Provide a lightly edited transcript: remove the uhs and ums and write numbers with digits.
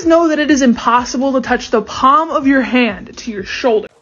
guys know that it is impossible to touch the palm of your hand to your shoulder?